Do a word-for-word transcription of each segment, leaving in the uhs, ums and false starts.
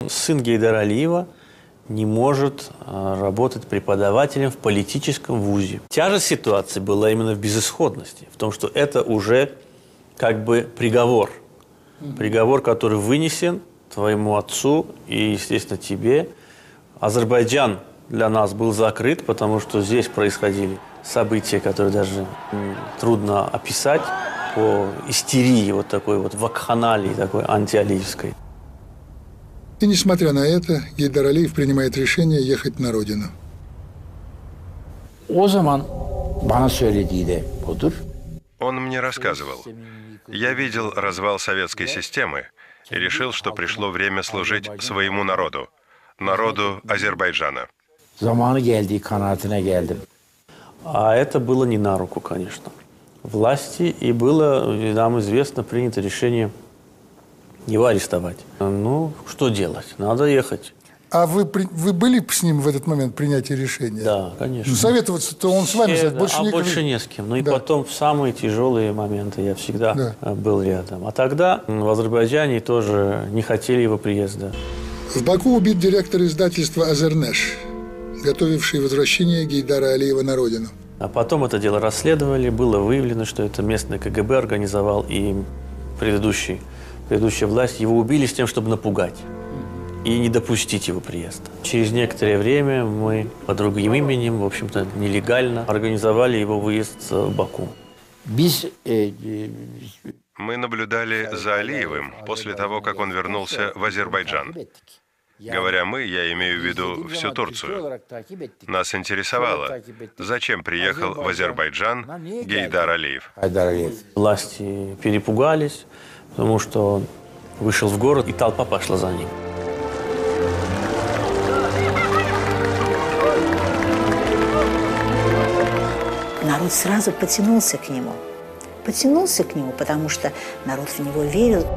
сын Гейдара Алиева не может работать преподавателем в политическом вузе. Тяжесть ситуации была именно в безысходности, в том, что это уже как бы приговор. Приговор, который вынесен твоему отцу и, естественно, тебе. Азербайджан для нас был закрыт, потому что здесь происходили события, которые даже трудно описать по истерии, вот такой вот вакханалии, такой антиалиевской. И несмотря на это, Гейдар Алиев принимает решение ехать на родину. Он мне рассказывал. Я видел развал советской системы и решил, что пришло время служить своему народу, народу Азербайджана. А это было не на руку, конечно, власти, и было, нам известно, принято решение его арестовать. Ну, что делать? Надо ехать. А вы, вы были с ним в этот момент принятия решения? Да, конечно. Ну, советоваться-то он с вами, Все, больше, а никак... больше не с кем. Ну и да. потом в самые тяжелые моменты я всегда да. был рядом. А тогда в Азербайджане тоже не хотели его приезда. В Баку убит директор издательства «Азернеш», готовивший возвращение Гейдара Алиева на родину. А потом это дело расследовали, было выявлено, что это местный ка гэ бэ организовал, и предыдущий, предыдущая власть его убили с тем, чтобы напугать и не допустить его приезда. Через некоторое время мы под другим именем, в общем-то, нелегально организовали его выезд в Баку. Мы наблюдали за Алиевым после того, как он вернулся в Азербайджан. Говоря «мы», я имею в виду всю Турцию. Нас интересовало, зачем приехал в Азербайджан Гейдар Алиев. Власти перепугались, потому что он вышел в город, и толпа пошла за ним. Народ сразу потянулся к нему. Потянулся к нему, потому что народ в него верил.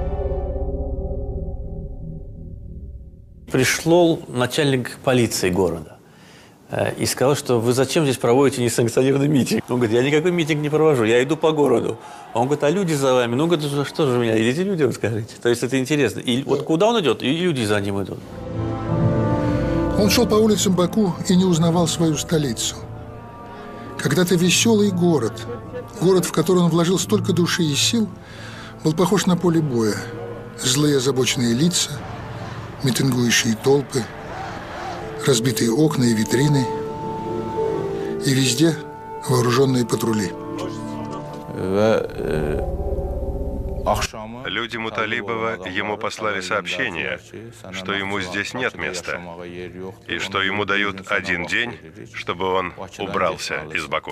Пришел начальник полиции города и сказал, что вы зачем здесь проводите несанкционированный митинг? Он говорит, я никакой митинг не провожу, я иду по городу. А он говорит, а люди за вами? Ну, говорит, что же меня, идите людям скажите. То есть это интересно. И вот куда он идет, и люди за ним идут. Он шел по улицам Баку и не узнавал свою столицу. Когда-то веселый город, город, в который он вложил столько души и сил, был похож на поле боя. Злые озабоченные лица, митингующие толпы, разбитые окна и витрины, и везде вооруженные патрули. Люди Муталибова ему послали сообщение, что ему здесь нет места, и что ему дают один день, чтобы он убрался из Баку.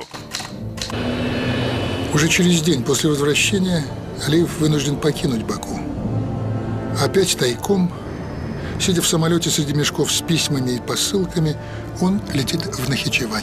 Уже через день после возвращения Алиев вынужден покинуть Баку. Опять тайком, сидя в самолете среди мешков с письмами и посылками, он летит в Нахичевань.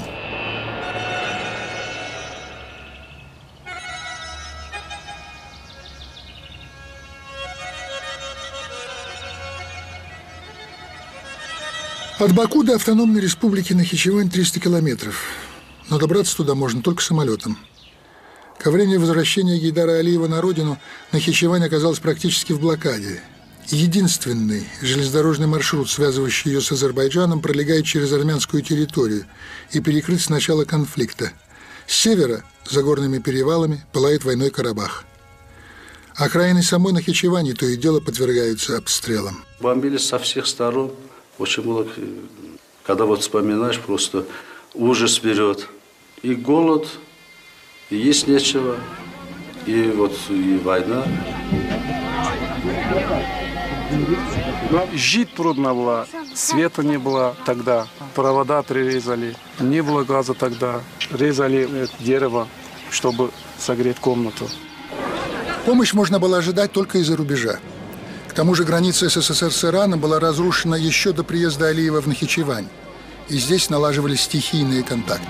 От Баку до автономной республики Нахичевань триста километров, но добраться туда можно только самолетом. Ко времени возвращения Гейдара Алиева на родину Нахичевань оказалась практически в блокаде. Единственный железнодорожный маршрут, связывающий ее с Азербайджаном, пролегает через армянскую территорию и перекрыт с начала конфликта. С севера, за горными перевалами, пылает войной Карабах. Окраины самой Нахичевани то и дело подвергаются обстрелам. Бомбили со всех сторон. Очень было, когда вот вспоминаешь, просто ужас берет. И голод, и есть нечего, и вот и война. Жить трудно было, света не было тогда, провода прирезали, не было газа тогда, резали дерево, чтобы согреть комнату. Помощь можно было ожидать только из-за рубежа. К тому же граница эс эс эс эр с Ираном была разрушена еще до приезда Алиева в Нахичевань, и здесь налаживались стихийные контакты.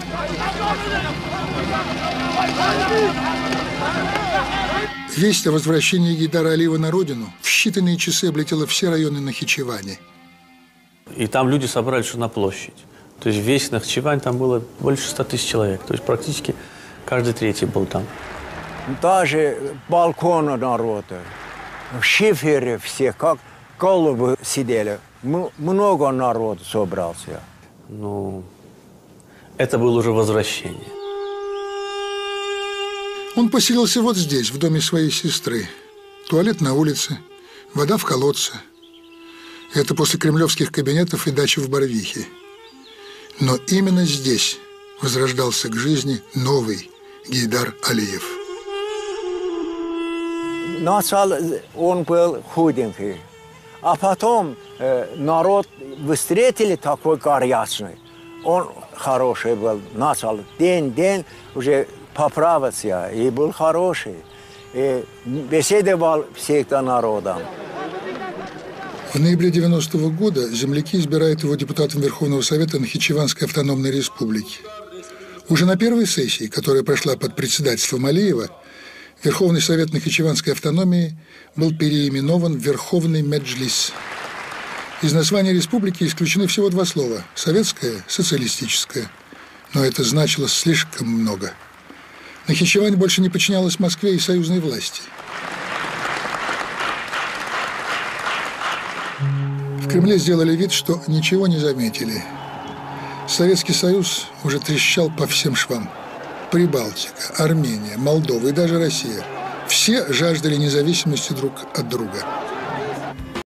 Весть о возвращении Гейдара Алиева на родину в считанные часы облетела все районы Нахичевани. И там люди собрались на площадь. То есть весь Нахичевань, там было больше ста тысяч человек. То есть практически каждый третий был там. Даже балконы народа, в шифере все, как голубы сидели много народу собрался. Ну, это было уже возвращение. Он поселился вот здесь, в доме своей сестры. Туалет на улице, вода в колодце. Это после кремлевских кабинетов и дачи в Барвихе. Но именно здесь возрождался к жизни новый Гейдар Алиев. Начал он был худенький, а потом э, народ встретили такой горячий. Он хороший был, начал день-день уже поправиться, и был хороший. И беседовал всегда народом. В ноябре девяностого года земляки избирают его депутатом Верховного Совета Нахичеванской автономной республики. Уже на первой сессии, которая прошла под председательством Алиева, Верховный Совет Нахичеванской автономии был переименован в Верховный Меджлис. Из названия республики исключены всего два слова – советское, социалистическое. Но это значило слишком много. Нахичевань больше не подчинялась Москве и союзной власти. В Кремле сделали вид, что ничего не заметили. Советский Союз уже трещал по всем швам. Прибалтика, Армения, Молдова и даже Россия – все жаждали независимости друг от друга.